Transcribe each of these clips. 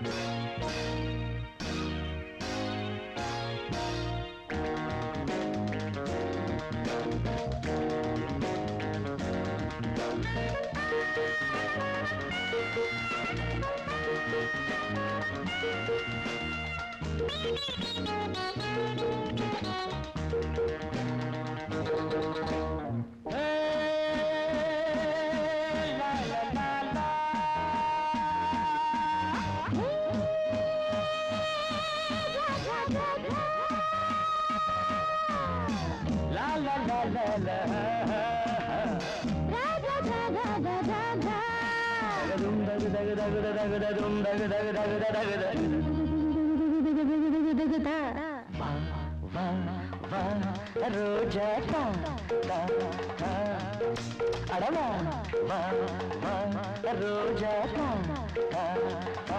Roja ta ta ta adava va va roja ta ta ta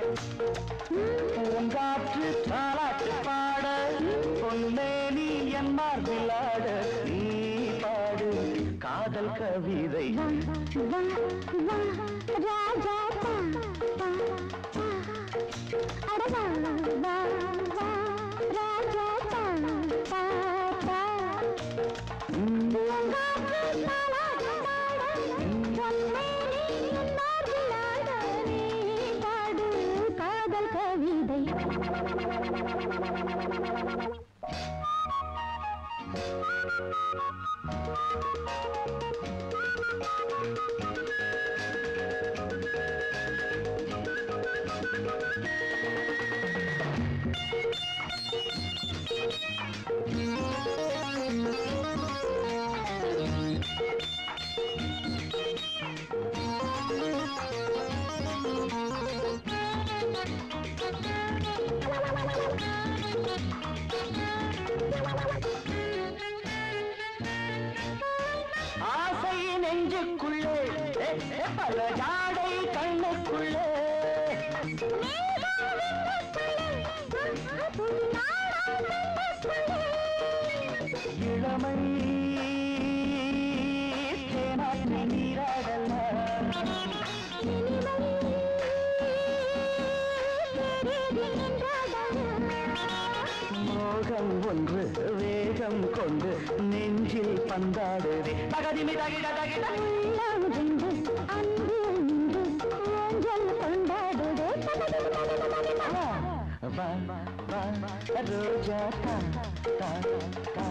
பூங்காற்று தாலாட்டு பாட பொன்னேனி என் மார்பிலாட நீ பாடு காதல் கவிதை ராஜா அடவா வா வா ராஜா காதல் கவிதை ஆசை நெஞ்சுக்குள்ளே பல ஜாடை கண்ணுக்குள்ளே இளமை தேனாற்று நீராடல மோகம் ஒன்று வேகம் கொண்டு நெஞ்சில் பந்தாடுதே தகதிமி தகிட தகிட அன்பு ஊஞ்சல் கொண்டாடுதே வா வா ரோஜா தா தா தா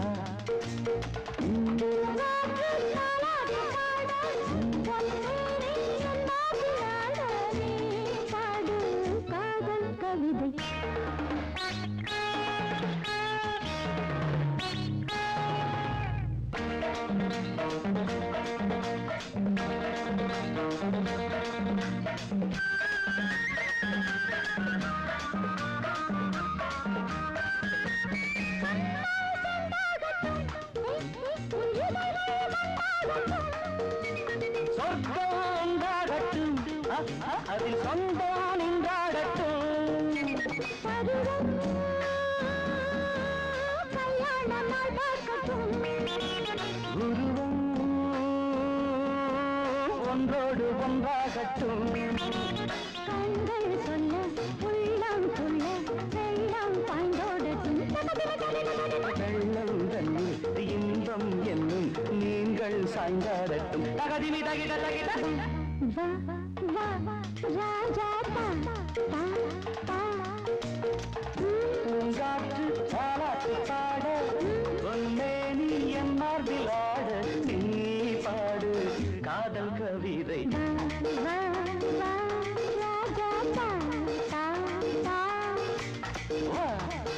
காதல் கவிதை சொர்க்கம் உண்டாகட்டும் அதில் சொந்தம் நின்றாடட்டும் கல்யாண நாள் பார்க்கட்டும் உருவம் ஒன்றோடு ஒன்றாகட்டும் கண்கள் சொல்ல உள்ளம் சொல்ல வெள்ளம் பாய்ந்தோடட்டும் வெள்ளம் தண்ணீர் இன்பம் என்னும் நீங்கள் சாய்ந்தாடட்டும் தகதிமி தகிட தகிட வா வா ராஜா தா தா தா பூங்காற்று தாலாட்டு பாட பொன்னேனி என் மார்பிலாட நீ பாடு காதல் கவிதை வா வா ராஜா தா தா தா வா